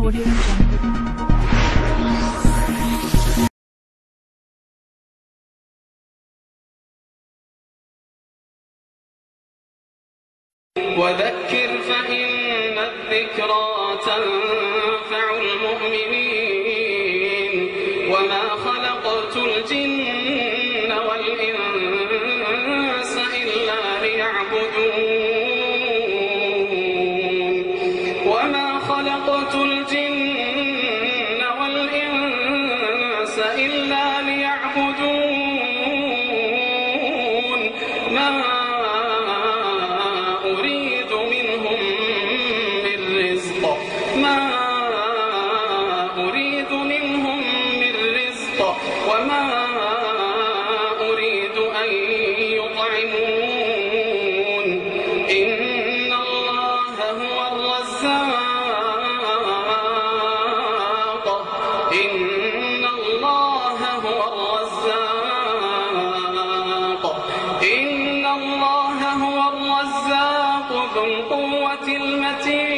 Audio Jungle. وذكر فإن الذكرى تنفع المؤمنين وما خلقت الجن والإنس إلا ليعبدون وما خلقت الجن والإنس إلا ليعبدون ما أريد منهم من رزق وما أريد أن يطعمون إن الله هو الرزاق إن الله هو الرزاق ذو القوة المتين